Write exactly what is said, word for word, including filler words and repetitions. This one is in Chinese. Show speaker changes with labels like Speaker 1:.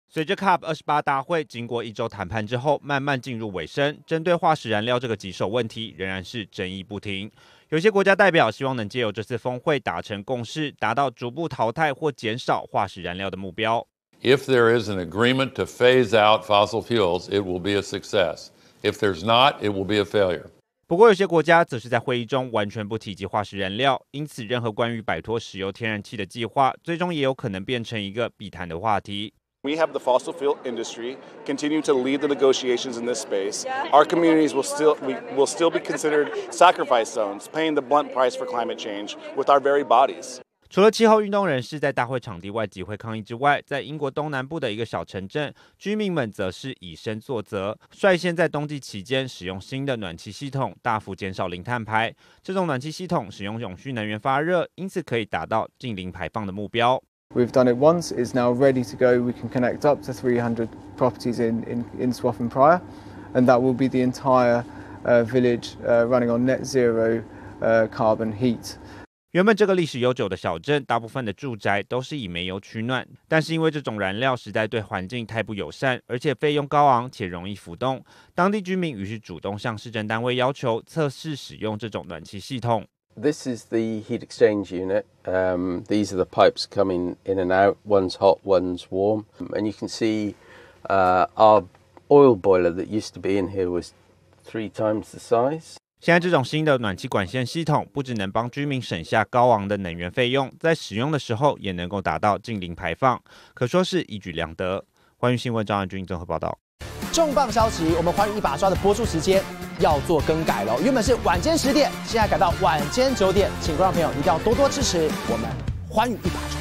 Speaker 1: 随着 C O P 二十八大会经过一周谈判之后，慢慢进入尾声，针对化石燃料这个棘手问题，仍然是争议不停。有些国家代表希望能借由这次峰会达成共识，达到逐步淘汰或减少化石燃料的目标。
Speaker 2: If there is an agreement to phase out fossil fuels, it will be a success. If there's not, it will be a failure.
Speaker 1: 不过，有些国家则是在会议中完全不提及化石燃料，因此任何关于摆脱石油天然气的计划，最终也有可能变成一个避谈的话题。
Speaker 3: We have the fossil fuel industry continue to lead the negotiations in this space. Our communities will still we will still be considered sacrifice zones, paying the blunt price for climate change with our very bodies.
Speaker 1: 除了气候运动人士在大会场地外集会抗议之外，在英国东南部的一个小城镇，居民们则是以身作则，率先在冬季期间使用新的暖气系统，大幅减少零碳排。这种暖气系统使用永续能源发热，因此可以达到近零排放的目标。
Speaker 4: We've done it once, it's now ready to go. We can connect up to three hundred properties in, in, in Swaffham Prior, and that will be the entire uh, village uh, running on net zero uh, carbon heat.
Speaker 1: 原本这个历史悠久的小镇，大部分的住宅都是以煤油取暖，但是因为这种燃料实在对环境太不友善，而且费用高昂且容易浮动，当地居民于是主动向市政单位要求测试使用这种暖气系统。
Speaker 5: This is the heat exchange unit. Um, these are the pipes coming in and out. One's hot, one's warm. And you can see uh, our oil boiler that used to be in here was three times the size.
Speaker 1: 现在这种新的暖气管线系统，不只能帮居民省下高昂的能源费用，在使用的时候也能够达到近零排放，可说是一举两得。欢迎新闻张安军综合报道。
Speaker 6: 重磅消息，我们寰宇一把抓的播出时间要做更改了，原本是晚间十点，现在改到晚间九点，请观众朋友一定要多多支持我们寰宇一把抓。